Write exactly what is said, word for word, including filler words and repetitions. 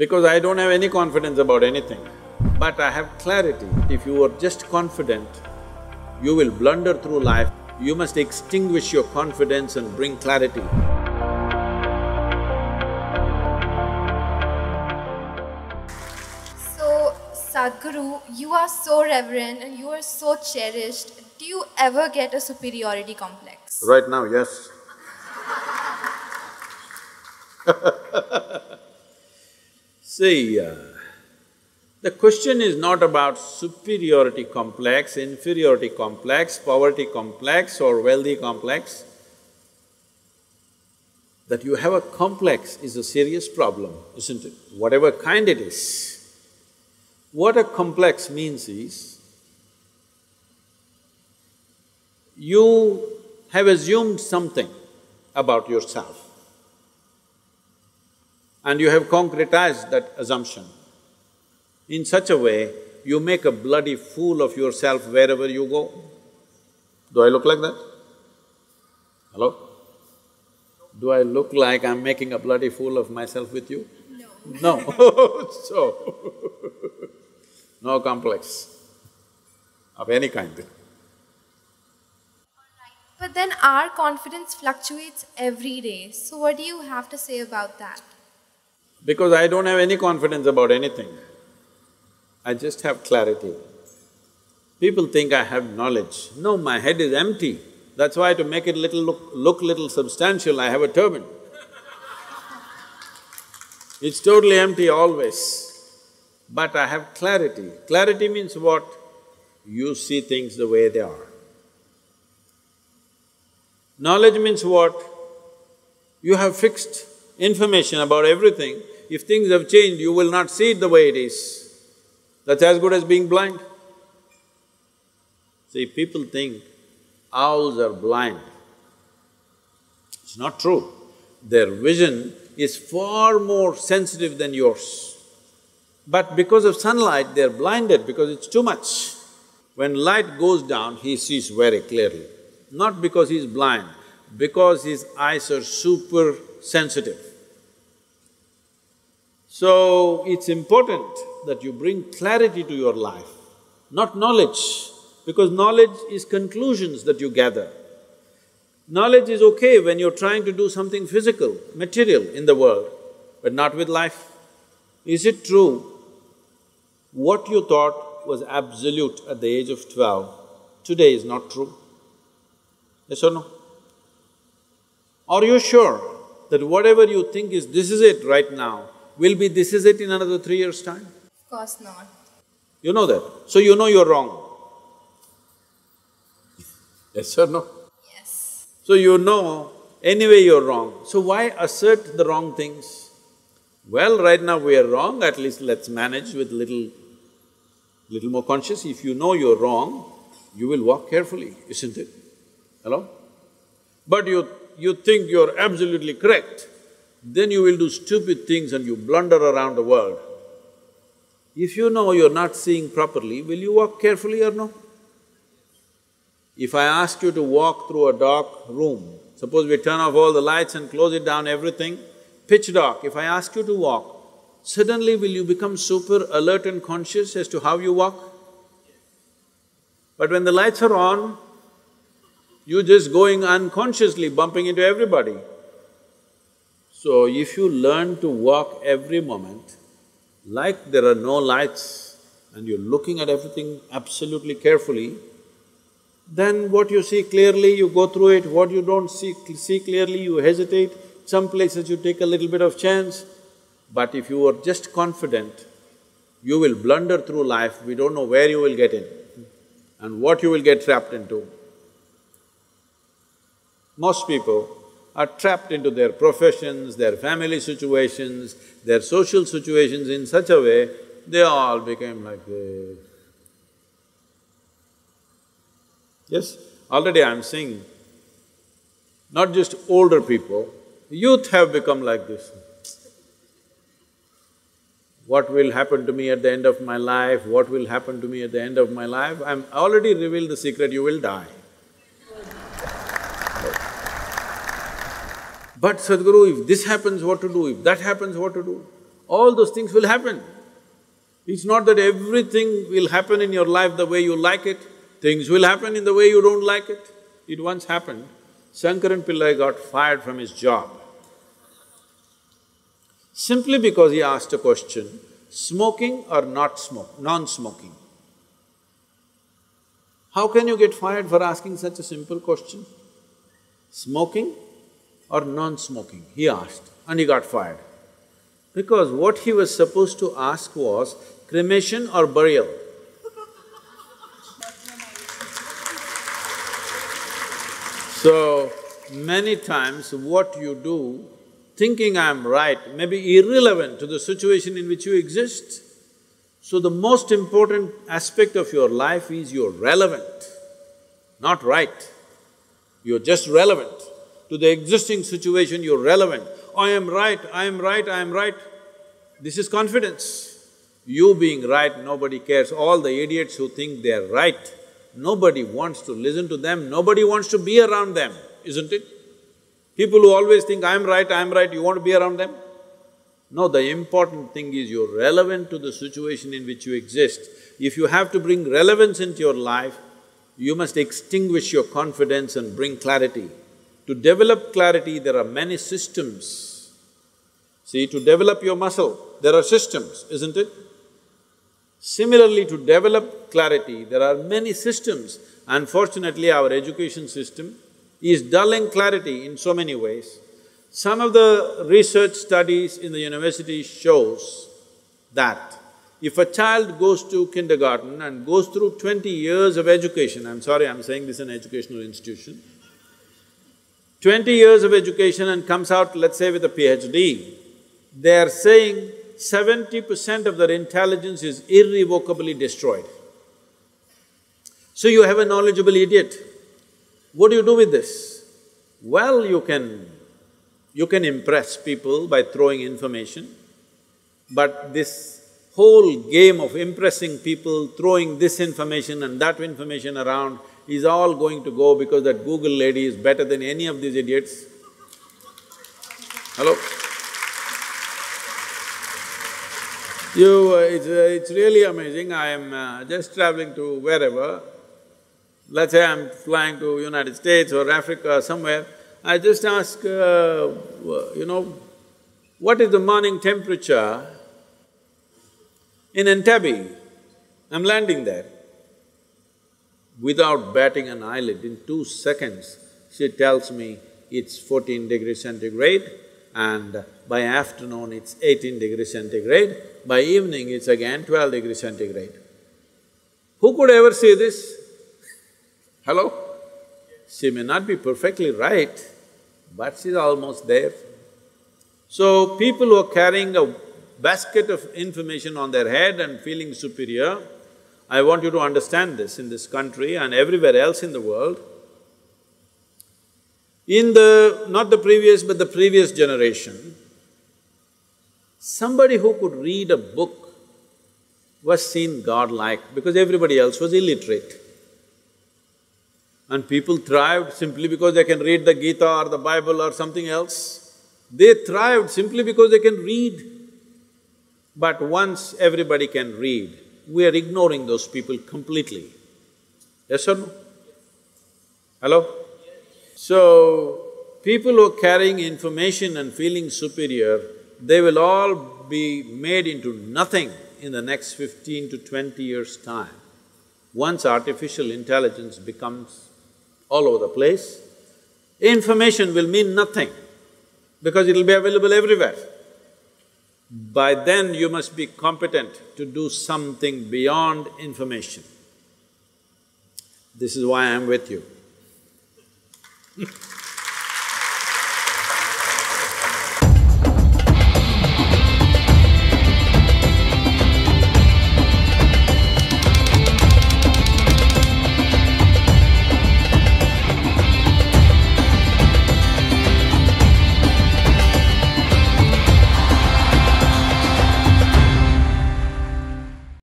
because I don't have any confidence about anything, but I have clarity. If you are just confident, you will blunder through life. You must extinguish your confidence and bring clarity. So, Sadhguru, you are so reverend and you are so cherished. Do you ever get a superiority complex? Right now, yes. See, uh, the question is not about superiority complex, inferiority complex, poverty complex or wealthy complex. That you have a complex is a serious problem, isn't it? Whatever kind it is. What a complex means is, you have assumed something about yourself and you have concretized that assumption. In such a way, you make a bloody fool of yourself wherever you go. Do I look like that? Hello? Do I look like I'm making a bloody fool of myself with you? No. No. So, no complex of any kind. But then our confidence fluctuates every day. So what do you have to say about that? Because I don't have any confidence about anything. I just have clarity. People think I have knowledge. No, my head is empty. That's why to make it little look… look little substantial, I have a turban. It's totally empty always. But I have clarity. Clarity means what? You see things the way they are. Knowledge means what? You have fixed information about everything. If things have changed, you will not see it the way it is. That's as good as being blind. See, people think owls are blind. It's not true. Their vision is far more sensitive than yours. But because of sunlight, they're blinded because it's too much. When light goes down, he sees very clearly. Not because he's blind, because his eyes are super sensitive. So, it's important that you bring clarity to your life, not knowledge, because knowledge is conclusions that you gather. Knowledge is okay when you're trying to do something physical, material in the world, but not with life. Is it true, what you thought was absolute at the age of twelve, today is not true? Yes or no? Are you sure that whatever you think is this is it right now, will be this is it in another three years' time? Of course not. You know that, so you know you're wrong. Yes or no? Yes. So you know anyway you're wrong, so why assert the wrong things? Well, right now we are wrong, at least let's manage with little… little more conscious. If you know you're wrong, you will walk carefully, isn't it? Hello? But you… you think you're absolutely correct, then you will do stupid things and you blunder around the world. If you know you're not seeing properly, will you walk carefully or no? If I ask you to walk through a dark room, suppose we turn off all the lights and close it down, everything, pitch dark, if I ask you to walk, suddenly will you become super alert and conscious as to how you walk? But when the lights are on, you're just going unconsciously, bumping into everybody. So if you learn to walk every moment, like there are no lights and you're looking at everything absolutely carefully, then what you see clearly, you go through it, what you don't see… see clearly, you hesitate, some places you take a little bit of chance. But if you are just confident, you will blunder through life, we don't know where you will get in and what you will get trapped into. Most people are trapped into their professions, their family situations, their social situations in such a way, they all became like this. Yes, already I'm seeing, not just older people, youth have become like this. What will happen to me at the end of my life, what will happen to me at the end of my life, I'm already revealed the secret, you will die. But Sadhguru, if this happens, what to do? If that happens, what to do? all those things will happen. It's not that everything will happen in your life the way you like it, things will happen in the way you don't like it. It once happened, Shankaran Pillai got fired from his job simply because he asked a question, smoking or not smoke, non-smoking. How can you get fired for asking such a simple question? Smoking or non-smoking, he asked, and he got fired. Because what he was supposed to ask was cremation or burial. So, many times what you do, thinking I'm right, may be irrelevant to the situation in which you exist. So the most important aspect of your life is you're relevant, not right. You're just relevant. To the existing situation, you're relevant. I am right, I am right, I am right. This is confidence. You being right, nobody cares. All the idiots who think they're right, nobody wants to listen to them, nobody wants to be around them, isn't it? People who always think, I'm right, I'm right, you want to be around them? No, the important thing is you're relevant to the situation in which you exist. If you have to bring relevance into your life, you must extinguish your confidence and bring clarity. To develop clarity, there are many systems. See, to develop your muscle, there are systems, isn't it? Similarly, to develop clarity, there are many systems. Unfortunately, our education system is dulling clarity in so many ways. Some of the research studies in the university shows that if a child goes to kindergarten and goes through twenty years of education, I'm sorry, I'm saying this is an educational institution, twenty years of education and comes out, let's say, with a PhD, they are saying seventy percent of their intelligence is irrevocably destroyed. So you have a knowledgeable idiot. What do you do with this? Well, you can… you can impress people by throwing information, but this whole game of impressing people, throwing this information and that information around is all going to go because that Google lady is better than any of these idiots. Hello? You… Uh, it's… Uh, it's really amazing, I am uh, just traveling to wherever, let's say I'm flying to United States or Africa or somewhere, I just ask, uh, you know, what is the morning temperature in Entebbe? I'm landing there. Without batting an eyelid, in two seconds, she tells me it's fourteen degrees centigrade and by afternoon it's eighteen degrees centigrade, by evening it's again twelve degrees centigrade. Who could ever say this? Hello? She may not be perfectly right, but she's almost there. So, people who are carrying a basket of information on their head and feeling superior, I want you to understand this in this country and everywhere else in the world. In the… not the previous but the previous generation, somebody who could read a book was seen godlike because everybody else was illiterate. And people thrived simply because they can read the Gita or the Bible or something else. They thrived simply because they can read. But once everybody can read, we are ignoring those people completely. Yes or no? Hello? So, people who are carrying information and feeling superior, they will all be made into nothing in the next fifteen to twenty years' time. Once artificial intelligence becomes all over the place, information will mean nothing because it'll be available everywhere. By then, you must be competent to do something beyond information. This is why I'm with you.